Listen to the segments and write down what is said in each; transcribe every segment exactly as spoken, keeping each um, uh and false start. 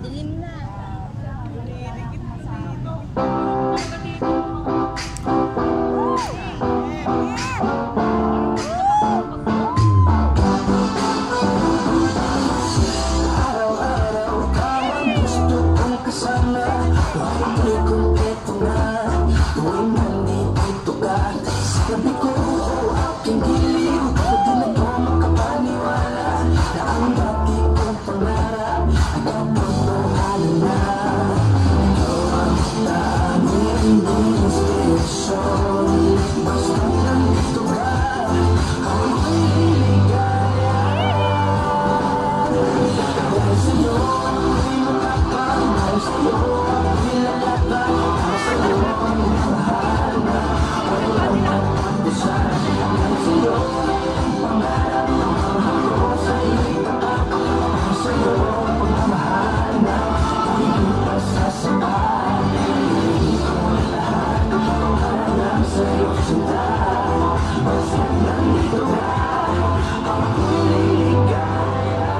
Tingin na. Dikit mo sa ito. Araw-araw kamang gusto kong kasama. Tuloy kumpleto na. Tuwing nandito ka sa tabi ko o aking giliw. Pwede na ko makapaniwala na ang dati kong pangarap ay katotohanan na. Ikaw ang tanging inspirasyon. Basta nandito ka, ako'y liligaya. Dahil sa'yo ako'y makapamahal, sa'yo ako'y lalakad, sa'yo ang mahal na walang magpagdusan. Dahil sa'yo ang pangarap na mahal ko, sa'yo'y tatak, sa'yo ang pagmamahal na hindi pa sasabay. Hindi ko lahat ang hanap sa'yo sinta. Basta nandito ka, ako'y liligaya.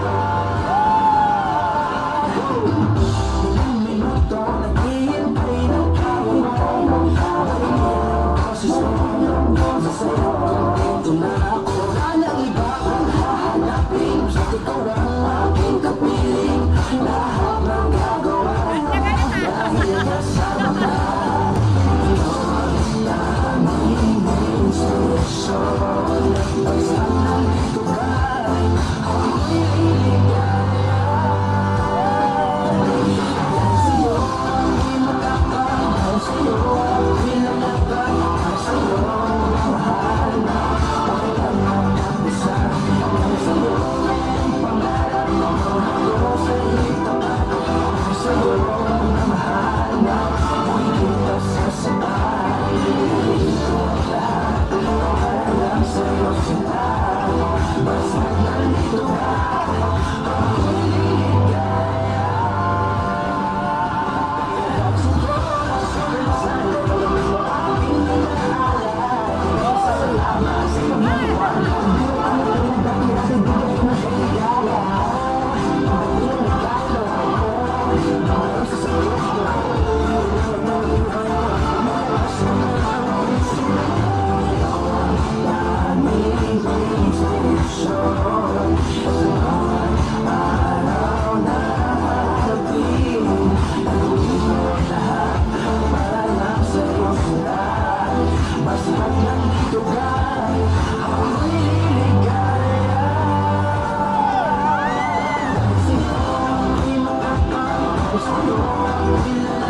Ilang minuto naghihintay ng tawag mo. Marinig ang boses mo, sa'yo dito na ako. Wala nang iba kung hahanapin, basta't ikaw ang aking kapiling. Lahat ng gagawa dahil kasama ka. Ikaw ang tanging inspirasyon. Basta nandito ka, ako'y liligaya. Dahil sa'yo ako'y makapamahal, sa'yo ako'y lalakad, sa'yo ang mahal na walang magpagdusan. Dahil sa'yo ang pangarap na mahal ko, sa'yo'y tapat, sa'yo ang mahal na hindi pa sasabay. Hindi ko lahat ang hanap sa'yo sinta. Basta nandito ka, ako'y liligaya. Basta't nandito ka, ako'y liligaya. Dahil sa'yo ako'y makapamahal, sa'yo ako'y lalakad.